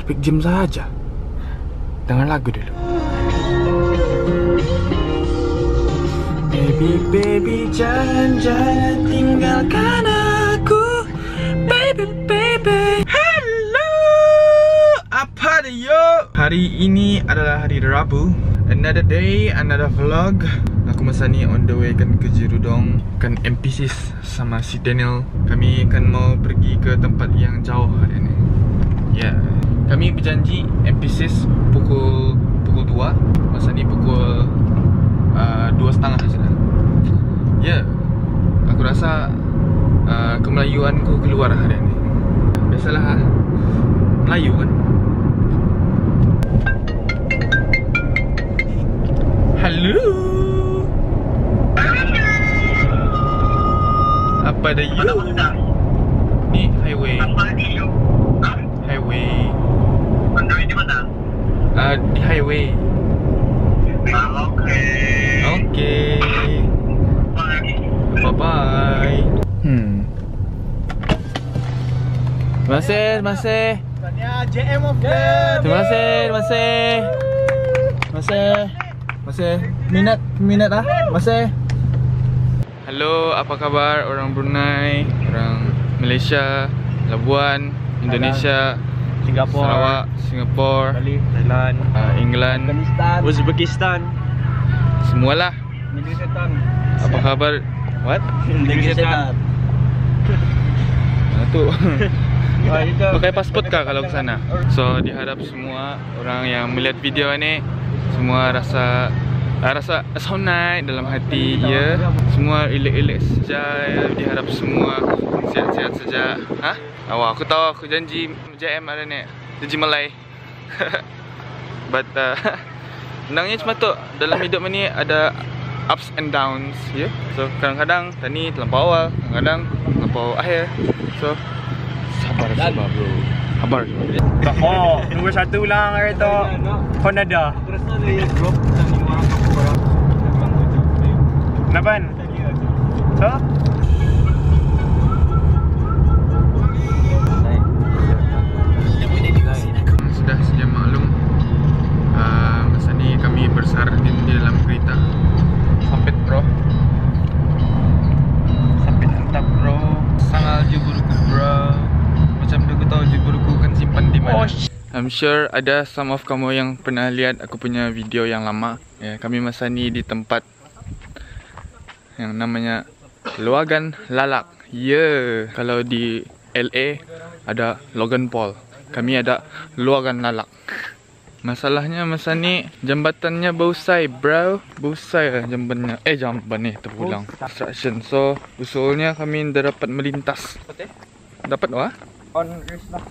traffic jam saja. Dengar lagu dulu. Baby, baby, jangan tinggalkan aku. Baby, baby. Hello, apa dia? Hari ini adalah hari Rabu. Another day, another vlog. Aku masa ni on the way kan ke Jerudong, kan MPCs sama si Daniel. Kami kan mau pergi ke tempat yang jauh hari ini. Ya, kami berjanji MPCs pukul 2. Masa ni pukul 2.30 sudah. Ya, aku rasa kemelayuanku keluar hari ini. Biasalah Melayu kan. Halo. Apa dah you? Ni highway. Highway. Anda di mana? Di highway. Okay. Bye bye. Terima kasih. Tanya JM of them. Terima kasih. Minat ah. Masih. Halo, apa kabar orang Brunei, orang Malaysia, Labuan, Indonesia, Singapura, Sarawak, Singapura, Bali, Thailand, England, Uzbekistan, semualah. Negeri Setan. Apa kabar? What? Negeri Setan. Mana tu? Pakai pasport kah kalau ke sana? So diharap semua orang yang melihat video ni semua rasa sonai dalam hati ya. Semua relax saja ya. Diharap semua sihat-sihat saja. Hah? Awak aku tahu, aku janji JM ada ni. Janji Malay. But senangnya cuma tu, dalam hidup ni ada ups and downs ya. So kadang-kadang tani terlampau awal, kadang-kadang terlampau akhir. So sabar bro. Sabar. Oh, nombor 1 lang ito. Honda. Naban? So? Sudah sejam maklum. Masa ni kami bersardim di dalam kereta. Sampit bro. Sampit mantap bro. Sangal juburuku bro. Macam aku tahu juburuku kan simpan di mana. I'm sure ada some of kamu yang pernah lihat aku punya video yang lama. Ya, kami masa ni di tempat yang namanya Luagan Lalak. Yeah. Kalau di LA ada Logan Paul. Kami ada Luagan Lalak. Masalahnya masa ni jambatannya bausai bro. Bausai lah jambannya. Jamban ni terpulang. Construction. So usulnya kami dah dapat melintas. Dapat wah? On risk lah.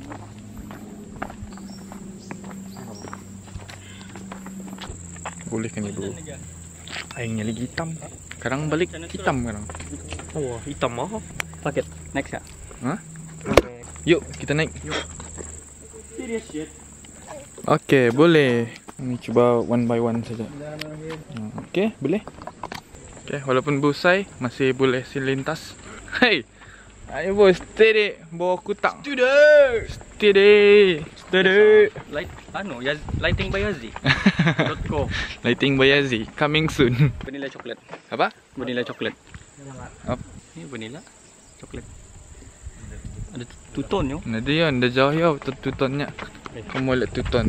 Boleh kan ni bro? Airnya lagi hitam. Sekarang balik hitam sekarang. Oh, hitam mah. Paket. Next ya. Hah? Yuk kita naik. Serious shit. Okay, boleh. Ini cuba one by one saja. Okay, boleh. Okay, walaupun busai masih boleh silintas. Hey, ayo bos, steady. Bawa kutak. Steady. Light, lighting by Yazzie. .co. Lighting by Yazzie. Coming soon. Vanilla chocolate. Apa? Vanilla chocolate. Apa? Ini vanilla chocolate. Ada tuton yo. Ada yon, dah jauh yo tutonnya. Kamu lihat tuton.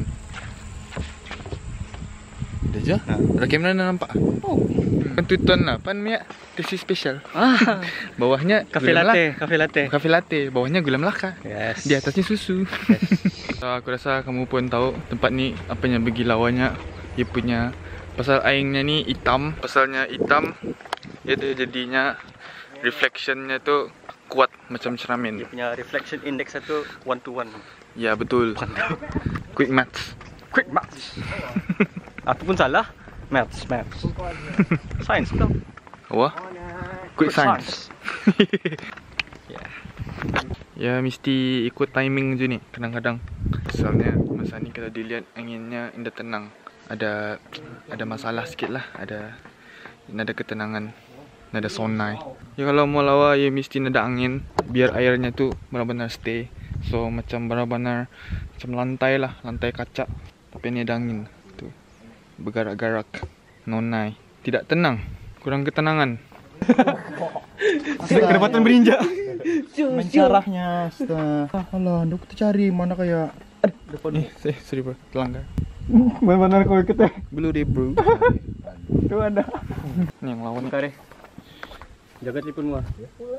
Dah je? Ada kamera dah nampak? Oh. Kan tuton lah, pan minyak tesi special. Bawahnya Cafe gula latte, cafe latte. Cafe latte, bawahnya gula Melaka. Yes. Di atasnya susu. So, aku rasa kamu pun tahu tempat ni apanya bagi lawannya. Dia punya pasal airnya ni hitam, pasalnya hitam dia tu jadinya reflectionnya tu kuat macam cermin. Dia punya reflection index satu 1:1. Ya betul. Quick maths. Quick maths. Aku pun salah. Maths. Science dong. Wah. Quick science. Yeah. Ya mesti ikut timing je ni kadang-kadang. Soalnya masa ni kalau dilihat anginnya indah tenang. Ada masalah sikit lah. Ada ketenangan. Ada sonai. Ya kalau mau lawa ya mesti ada angin biar airnya tu benar-benar stay So macam benar-benar macam lantai lah, lantai kaca. Tapi ni ada angin tu, bergarak-garak. Nonai, tidak tenang, kurang ketenangan. Kedapatan berinjak. Mencarahnya. Alah, nduk kita cari mana kayak Ni, sorry bro, telanggar. Benar-benar kau ikut eh. Blue deh bro. Tu ada. Ni yang lawan ni. Kau deh. Jaga telefon gua.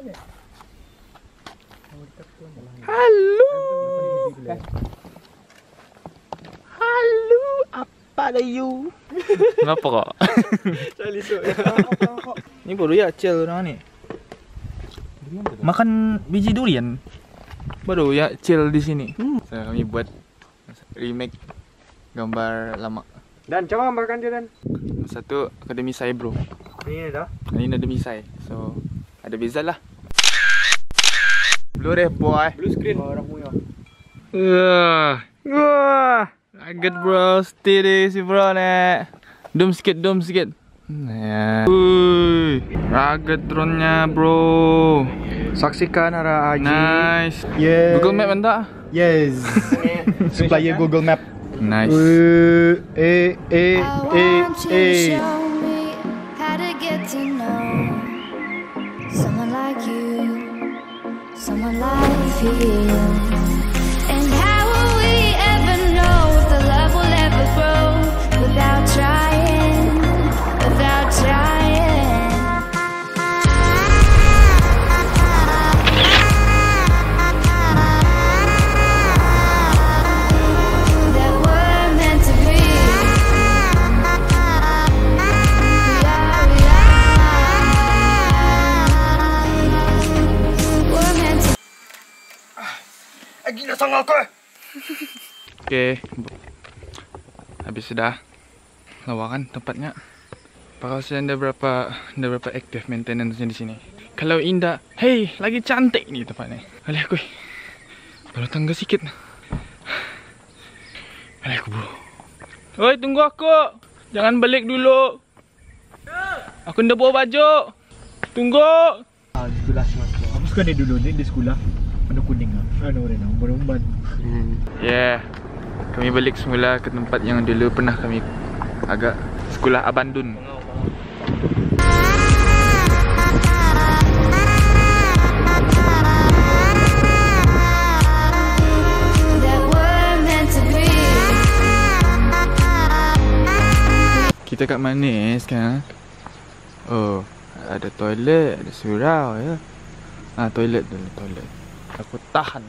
Halo. Halo, apa ada you? Kenapa kok? Cari su. Ni baru ya chill orang ni. Makan biji durian. Baru ya chill di sini. So, kami buat remake gambar lama. Dan coba gambarkan dia Dan. Satu Akademi Sai bro. Ini dah. Ini ada misai. So ada beza lah. Blue deh boy. Blue screen. Orang punya. Wah, agak bro, steady si bro nek. Dom sikit. Nah. Agak drone-nya bro. saksikan arah Aji. Nice. Yes. Google Map entah? Yes. Supplier Google Map. Nice. I want you to show me how to get to know someone like you, someone like you. And how will we ever know if the love will ever grow without trying, without trying? That we're meant to be. We're meant to. Gila sangat kau. Oke. Habis sudah. Lawakan tempatnya. Pakausian ada berapa aktif maintenance-nya di sini. Kalau indah, hey, lagi cantik ni tempatnya. Alih aku. Baru tangga sikit. Alih aku bro. Oi, tunggu aku. Jangan balik dulu. Aku ndak bawa baju. Tunggu. Di sekolah semua. Apa suka dia dulu ni di sekolah? Warna kuning ah. Warna umban. Yeah. Kami balik semula ke tempat yang dulu pernah kami agak sekolah abandon. That we're meant to be. Kita kat mana sekarang? Oh, ada toilet, ada surau ya. Toilet dulu, toilet. Aku tahan.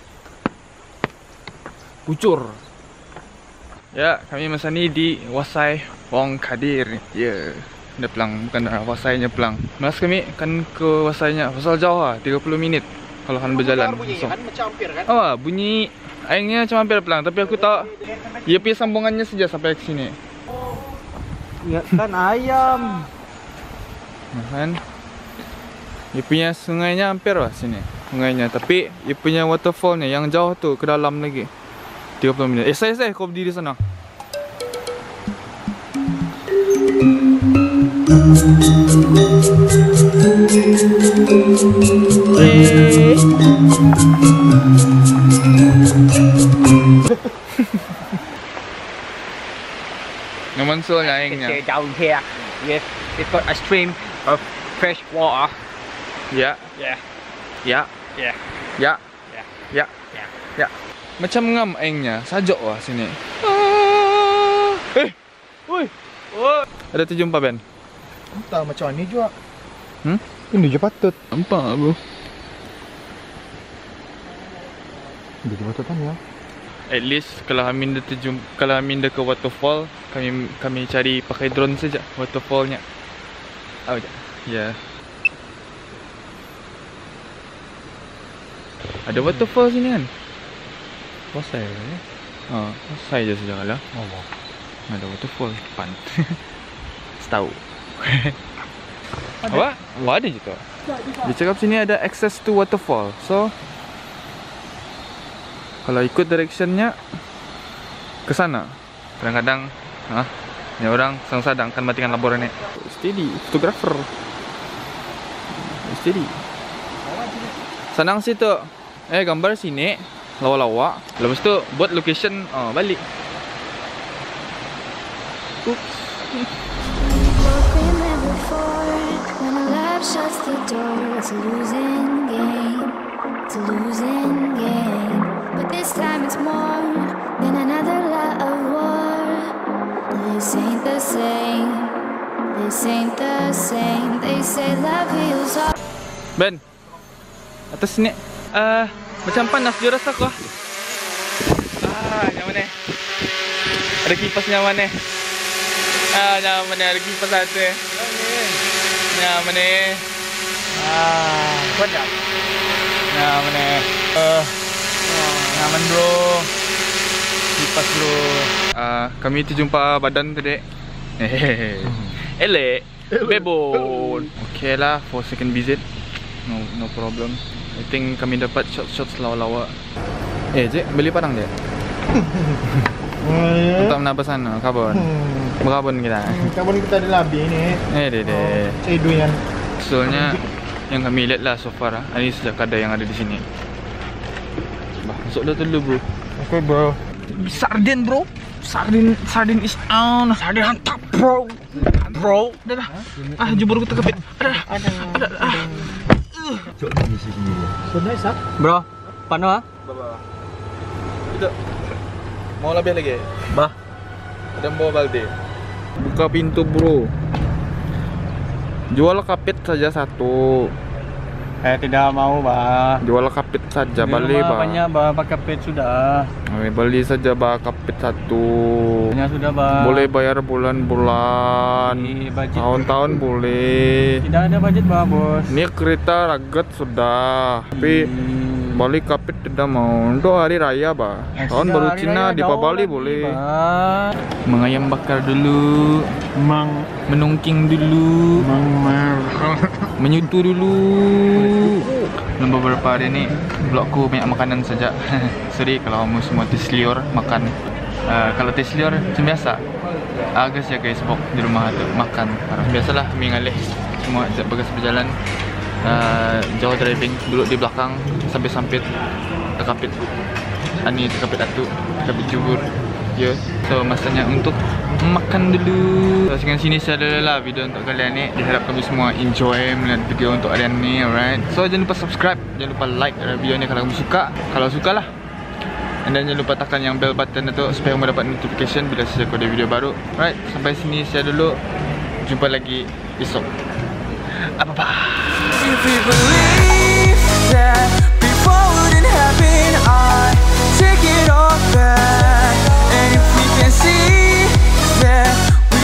Pucur. Ya, kami masa ni di Wasai Wong Kadir. Ya, ada pelang, bukan Wasainya pelang. Mas kami kan ke Wasainya, pasal jauh lah, 30 minit kalau kan berjalan. Bunyi kan macam hampir kan? Oh, bunyi airnya macam hampir pelang, tapi aku tahu dia punya sambungannya saja sampai ke sini. Ya kan ayam. Kan? Dia punya sungainya hampir lah sini. Sungainya, tapi dia punya waterfallnya yang jauh tu ke dalam lagi. 30 minit. Saya kau berdiri sana. Namansul na aingnya. Down here, we've got a stream of fresh water. Ya. Yeah. Ya. Yeah. Ya. Yeah. Ya. Yeah. Ya. Macam ngam aingnya. Sajok lah sini. Woi. Oh. Ada terjumpa Ben? Entah macam ni juga. Hmm? Ini je patut. Nampak bro. Ini je patut tanya. At least kalau Amin dah kalau Amin dah ke waterfall, kami cari pakai drone saja waterfallnya. Oh ya. Yeah. Ada waterfall sini kan? Pasal ya. Saya je saja lah. Oh. Ada waterfall depan. Tahu. Apa? Wah, ada je tu. Dia cakap sini ada access to waterfall. So kalau ikut directionnya ke sana. Kadang-kadang ni orang sedang kan matikan laporan ni. Steady, fotografer. Steady. Senang situ. Gambar sini. lawa-lawa. Lepas tu buat location balik. Oops. Been there before. When a love shuts the door, it's a losing game. It's a losing game. But this time it's more than another love war. This ain't the same. This ain't the same. They say love heals all. Ben, atas sini. Macam panas je rasa aku. Nyaman eh. Ada kipas nyaman eh. Nyaman eh, ada kipas satu eh. Nyaman eh. Kuat tak? Nyaman eh. Nyaman bro. Kipas bro. Kami terjumpa badan tadi. Elek. Bebon. Okay lah for second visit. No problem. I think kami dapat shots lawa-lawa. Cik, beli padang je. Untuk menambah sana, kabon. Berkabun kita. Kabun kita ada lebih ni. Dede. Saya doyan. Soalnya yang kami lihat lah so far ini sejak kedai yang ada di sini. Bah, masuk dah dulu bro. Okay bro. Sardin bro. Sardin is on. Sardin mantap bro. Bro, dah. Jumpa kita kepit. Ada. So nice ah. Bro, paano Tidak. Mau lebih lagi? Bah. Ada bawa balde. Buka pintu bro. Jual kapit saja satu. Tidak mau bah. Jual kapit saja balik bah. Banyak bah, pakai pet sudah. Beli saja bah kapit satu. Banyak sudah bah. Boleh bayar bulan-bulan. Tahun-tahun boleh. Tidak ada budget bah bos. Ini kereta ragat sudah. Tapi balik kapit tidak mau. Untuk hari raya bah. Tahun baru Cina di Bali boleh. Mengayam bakar dulu. Menungking dulu. Menyutu dulu. Dalam beberapa hari ni vlogku banyak makanan saja. Sorry kalau kamu semua terselur makan. Kalau terselur macam biasa. Agak ya guys bok di rumah tu makan. Biasalah kami ngalih semua bagas berjalan. Jauh driving, duduk di belakang sampai sampit terkapit. Ani terkapit atu, terkapit jubur. Ya, so masanya untuk makan dulu. So, dengan sini saya adalah video untuk kalian ni. Diharap kami semua enjoy melihat video untuk kalian ni, alright. So jangan lupa subscribe, jangan lupa like video ni kalau kamu suka. Kalau suka lah. And then jangan lupa tekan yang bell button itu supaya kamu dapat notification bila saya ada video baru. Alright, sampai sini saya dulu. Jumpa lagi besok. Bye-bye. If we believe that before wouldn't happen, I take it all back.